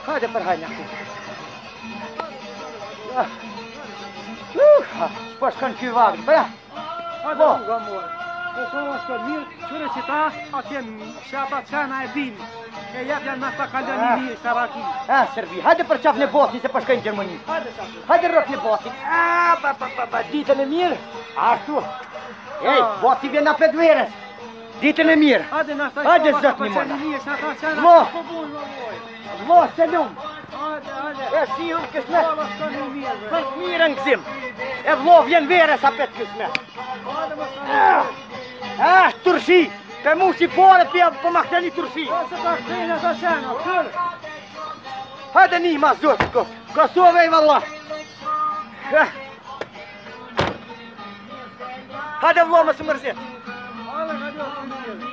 Hajde prhanjaku. Shpashkan ky vakt, bra. Hajde uga more. Po shumë është këtë mirë, qëre që ta, atje që ata qena e binë. E jepja në ta kalën një mirë, Saraki. Serbi, hajde për qaf në Bosni se përshkojnë Gjermani. Hajde qafë. Hajde rrok në Bosni. Ditën e mirë, ashtu. Ej, Bosni vjen apet verës. Ditën e mirë. Hajde zot një mëna. Vlo, vlo, selam. E shihum kësmet. Për mirë në gzim. E vlo vjen verës apet kësmet. Turshi. Ka mu si pore për ma këteni turshi. Se ta këtejnë e ta qena, kërë. Hajde një ma zotë këtë. Kosove i valla. Hajde vlo më së mërzit. Hajde, hajde, hajde.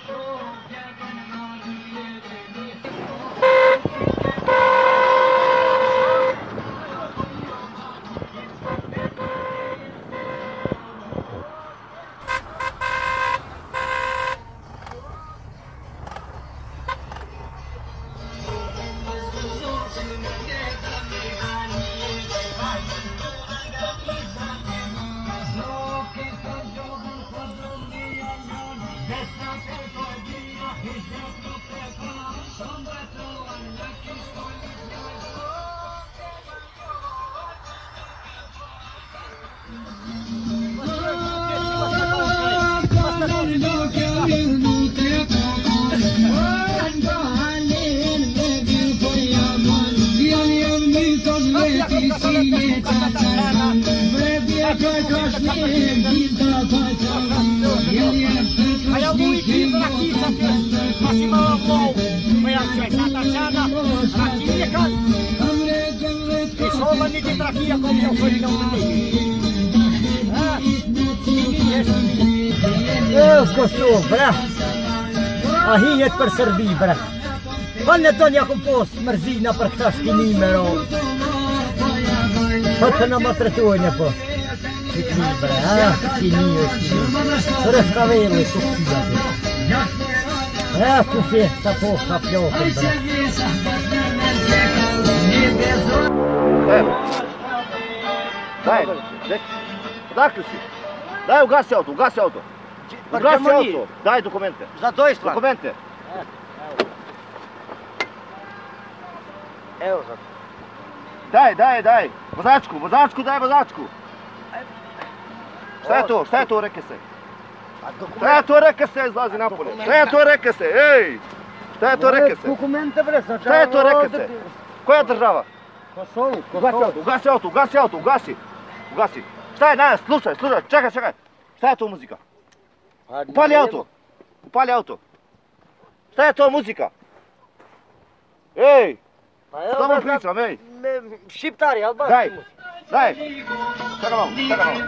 Kosovë, bra. A hinjet për Serbi, bra. Vanë të një ku posë mërzina për këta shkinime, ro. Hëtë të në më tretojnë, po. Shkini, bra, shkini. Për është ka vejle, të kësia. Ku fjetë të po, ka flokën, bra. Daj, odakle si? Daj, ugasi auto, ugasi auto. Ugasi auto, daj dokumente. Za Deutschland. Dokumente. Evo za. Daj. Vozačku, daj vozačku. Šta je to, reke se? Šta je to, reke se, izlazi napolje. Šta je to, reke se, ej. Šta je to, reke se? Dokumente, bre, Šta je to, reke se? Koja država? Kosovo. Ugasi auto. Šta je danas, slušaj, čekaj. Šta je to muzika? Upali auto. Šta je to muzika? Ej, s tobom pričam, ej. Šiptari, albanski muzika. Daj. Čekaj malo.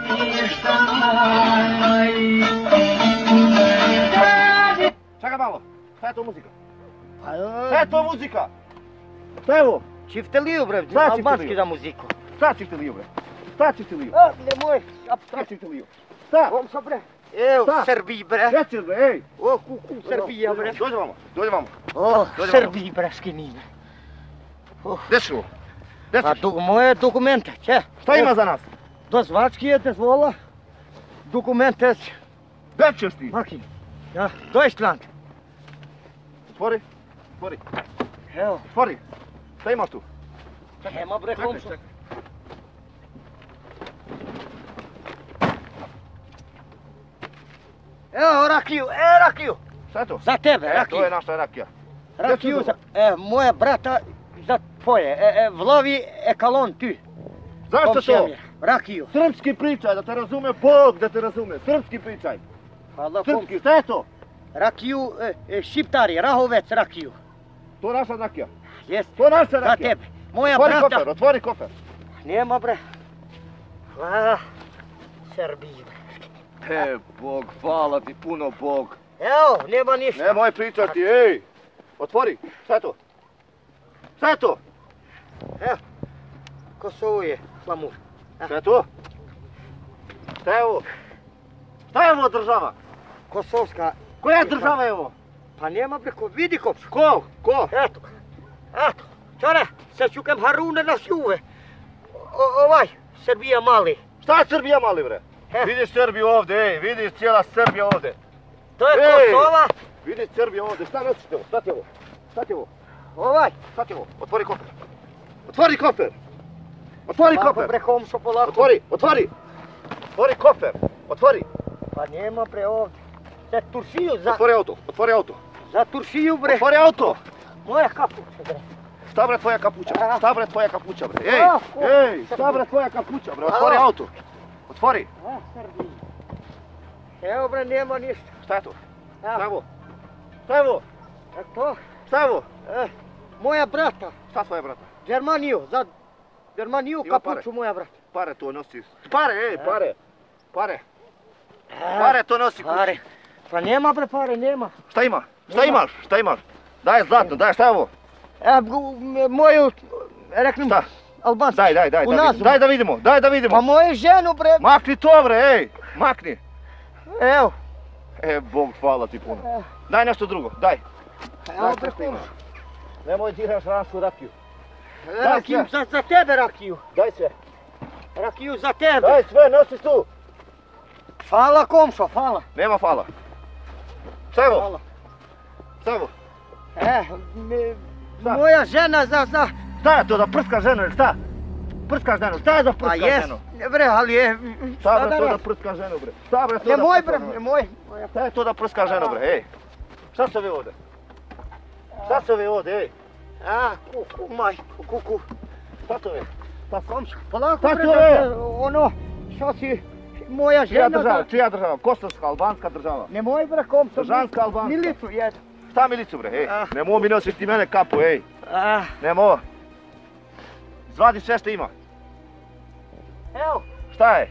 Čekaj malo, šta je to muzika? Šta je to muzika? Šta je ovo? Čifteliju, bre, albanski za muziku. Šta čifteliju, bre? Nemoj, Šta čifteliju? Šta? Om sa, bre. Evo, Srbi, bre. Reći, bre, ej. O, Srbija, bre. Dođe vamo. O, Srbi, bre, skinine. Dešilo? Moje dokumente, če? Šta ima za nas? Dozvački je dozvola. Dokumente. Gdje ćeš ti? Makin. Ja, Deutschland. Otvori. Evo. Otvori. Šta imaš tu? Ema, bre, komšo. Evo, rakiju. Šta je to? Za tebe, rakiju. To je naša rakija. Rakiju za moje brata, za tvoje. Vlovi ekalon ti. Zašto to? Rakiju. Srpski pričaj, da te razume Bog, da te razume. Srpski pričaj. Srpski, šta je to? Rakiju, šiptari, Rahovec rakiju. To je naša rakija. Jest. To je naša rakija. Za tebe. Moja brata. Otvori kofer. Nema, bre. Srbiji, bre. Bog, hvala ti puno, Bog. Evo, nema ništa. Nemoj pričati, ej. Otvori, šta je to? Šta je to? Evo, Kosovo je slamur. Šta je to? Šta je ovo? Šta je ovo država? Kosovska. Koja država je ovo? Pa nema, bre, vidi kopšu. Ko? Eto. Čore, sad ću kam Haruna na sjuve. Srbija mali. Šta je Srbija mali, bre? Vidiš Srbiju ovde, ej, vidiš cijela Srbija ovde. To je Kosova. Vidiš Srbija ovde, šta nosiš ovo? Šta ti ovo? Šta ti ovo? Šta ti ovo? Otvori kofer. Otvori kofer. Otvori kofer. Bre, komšo, polako. Otvori. Otvori kofer. Otvori. Pa nema bre ovdje. Za Turšiju, za... Otvori auto. Za Turšiju bre. Otvori auto. Moja kapuća bre. Šta bre tvoja kapuća bre? Ej, šta bre tvoja kapuća bre? Otvori auto. Otvori. Srbiji. Evo bre, nema ništa. Šta je to? Šta je ovo? Šta je ovo? To? Šta je ovo? Moja brata. Šta tvoja brata? Germaniju, za Germaniju kapuću moja brata. Pare to nosi. Pare. Pare to nosi kući. Pare. Pa nema bre pare, nema. Šta ima? Šta imaš? Daj zlatno, daj, šta je ovo? Moju, reknem, Šta? Albanski. Daj da vidimo. Pa moju ženu bre. Makni to bre, ej, makni. Evo. Bog, hvala ti puno. Daj nešto drugo, daj. Evo bre komšo. Nemoj diraš našu rakiju. Rakiju, za tebe rakiju. Daj sve. Rakiju za tebe. Daj sve, nosi tu. Hvala komšo, hvala. Nema hvala. Šta je ovo? Šta je ovo? Moja žena za... Šta je to da prskaš ženu ili šta? Prskaš ženu, šta je da prskaš ženu? Bre, ali je... Šta bre to da prskaš ženu bre? Šta bre to da Nemoj bre, nemoj. Šta je to da prskaš ženu bre, ej? Šta su ovi ovdje? Šta su ovi ovdje, ej? Kuku, majku, kuku. Šta su ovi? Pa komšo, polako bre, ono, što si... Moja žena... Čija država? Kosovska, albanska država? Nemoj bre komšo. Držanska, albanska. Milicu jednu. Šta milicu bre, ej? Nemoj mi nositi mene kapu, ej. Nemoj. Zvadi sve što ima. Evo. Šta je?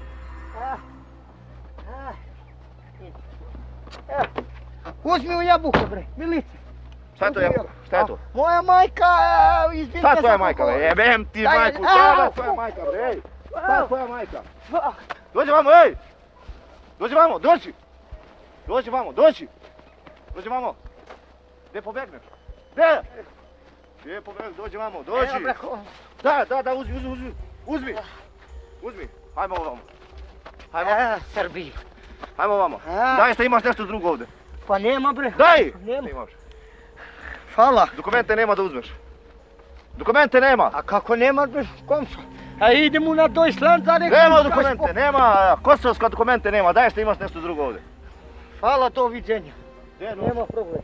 Uzmi u jabuku bre, milice. Šta je to jabuka? Šta je to? Moja majka, izvinite. Šta je tvoja majka bre? Jebem ti majku, šta je tvoja majka bre, ej? Šta je tvoja majka? Dođi vamo, ej! Dođi vamo, dođi! Dođi vamo, dođi! Dođi vamo! Gdje pobegneš? Gdje? Gdje pobegneš? Dođi vamo, dođi! Da, uzmi! Hajmo vamo. Srbiji. Hajmo vamo. Daj što imaš nešto drugo ovdje. Pa nema bre. Daj! Nema. Imaš. Hvala. Dokumente nema da uzmeš. Dokumente nema. A kako nema bre, komšo? A idemo na Deutschland za nekom... Nema dokumente, nema, kosovska dokumente nema, daj što imaš nešto drugo ovdje. Hvala, doviđenja. Nema problema.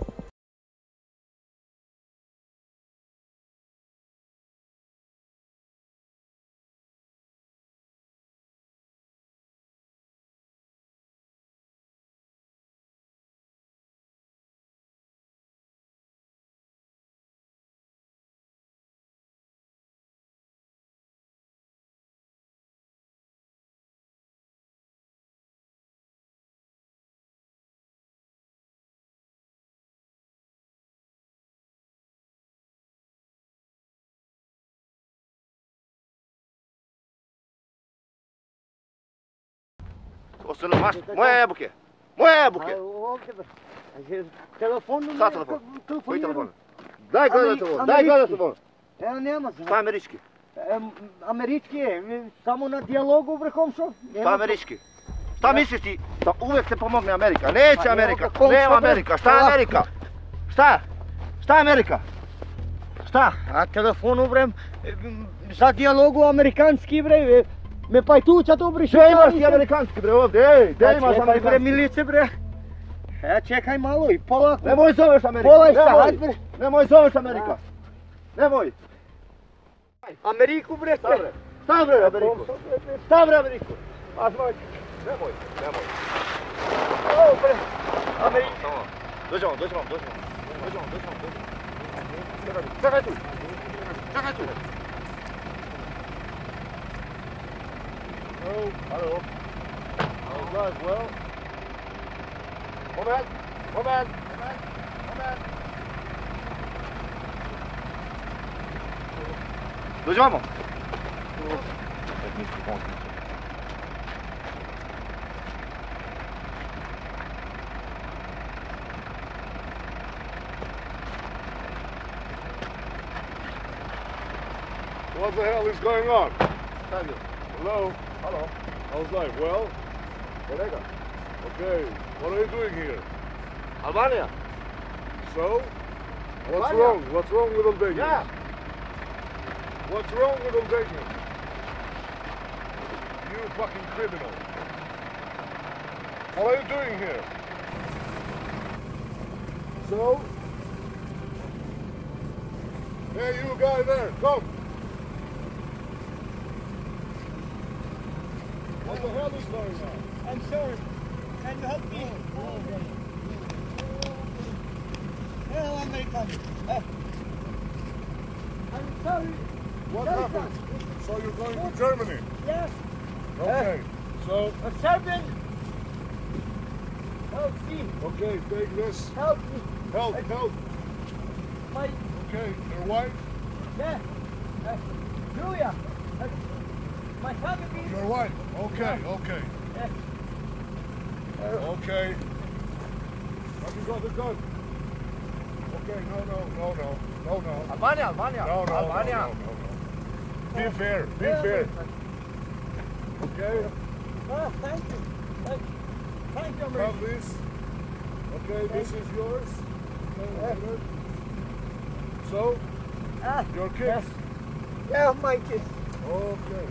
Ostalo maš, moje jabuke! Moje jabuke! Ovdje bre. Telefonu... Šta telefon? Koji telefon? Daj gledaj telefon. Evo nema za... Šta je američki? Američki je, samo na dijalogu bre komšo. Šta američki? Šta misliš ti? Da uvijek se pomogne Amerika. Neće Amerika, nema Amerika. Šta je Amerika? Šta? Šta je Amerika? Šta? A telefonu bre, za dijalogu amerikanski bre, me pajtuća dobri Gdje imaš ti amerikanski bre ovdje, ej, gdje imaš amerikanski? Bre milice bre, čekaj malo i polako. Nemoj zoveš Amerika, nemoj zoveš Amerika, nemoj. Ameriku bre, šta bre Ameriku? Šta bre Ameriku? Nemoj. O bre, Amerika. Dođemo. Čekaj tu. Hello. All guys, well. Moment. Dođi vamo. What the hell is going on? Tell you. Hello? Hello. How's life? Well? Kolega. Okay. What are you doing here? Albania. So? What's Albania. wrong? What's wrong with Albania? Yeah. What's wrong with Albania? You fucking criminal. What are you doing here? So? Hey, you guy there, come! What the hell is going on? I'm sorry. Can you help me? Hello, American. I'm sorry. What happened? So you're going to Germany? Yes. Okay. So, A Serbian. Help me. okay, take this. Help me. Help, help. My, Okay, your wife? yeah. Julia. My family. Your wife. Okay, okay. Yes. Okay. Have you got the gun? Okay, no. Albania, Albania. No. Albania. Be fair, be fair. Okay, Thank you. Thank you, have American. this. Okay, this is yours. Okay, so, your kids. Yeah, my kids. Okay.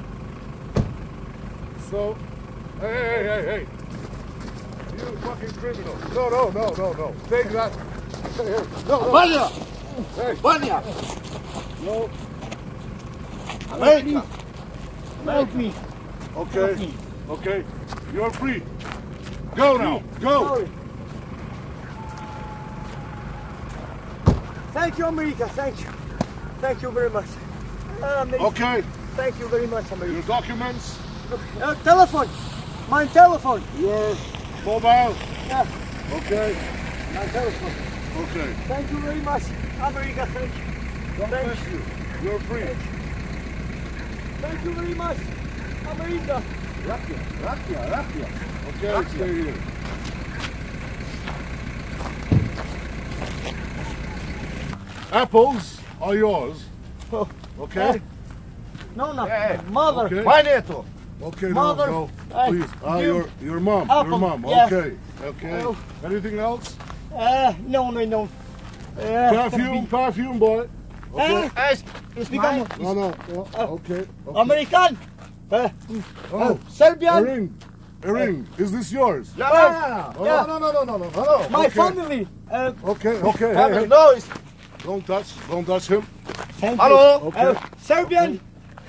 So, hey. You fucking criminal. No. Take that. Hey. No. Albania. Hey, Albania. no. America. Help me. Okay. Okay. You're free. Go now. Go. Sorry. Thank you, America. Thank you. Thank you very much. America. Okay. Thank you very much, Your America. documents. Telephone. My telephone. Your mobile. Yeah, Okay. my telephone. Okay. Thank you very much, America. Thank you. God Thank bless you. You're free. Thank you very much, America. Rapia. Okay, stay here. Apples are yours. Oh, Okay. no. Hey. Mother. Okay. Vai, Neto. Okay, Mother. no. Hey, Please. you. Your mom. Apple, Your mom. yes. Okay. Oh. Anything else? No. Perfume, boy. Okay. Speak on. No. Okay. American. Oh, Serbian. a ring. Is this yours? Ja. Oh, Yeah. No. My Okay. family. Okay. Family Hey. noise. Don't touch him. Thank Hallo. you. Okay. Serbian.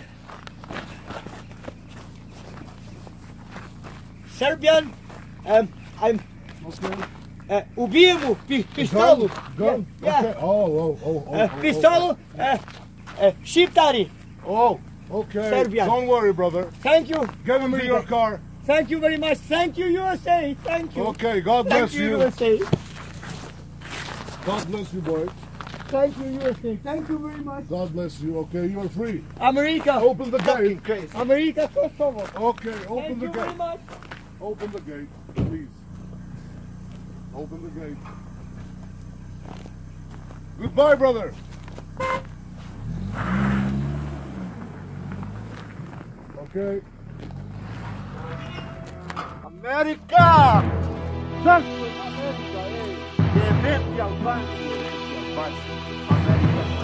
Serbian. I'm. Ubijemo pištolu. Gun. Yeah. Okay. Oh. Pištolu. Šiptari. Oh. Okay. Serbian. Don't worry, brother. Thank you. Give me your car. Thank you very much. Thank you, USA. Thank you. Okay. God Thank bless you, you. USA. God bless you, boy. Thank you, USA. Thank you very much. God bless you. Okay, you're free. America. Open the gate. Crazy. America, Kosovo. Okay, open Thank the you very gate. much. Open the gate, please. Open the gate. Goodbye, brother. Okay. America. Zašto je Amerika, ej? Jebeti Albanci. America.